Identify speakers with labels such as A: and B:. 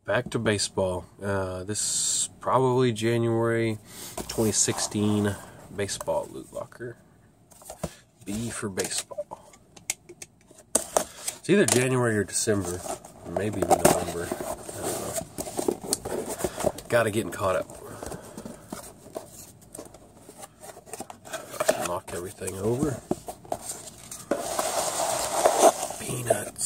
A: Back to baseball. This is probably January 2016 baseball loot locker. B for baseball. It's either January or December, or maybe even November. I don't know. Gotta get caught up. Knock everything over. Peanut.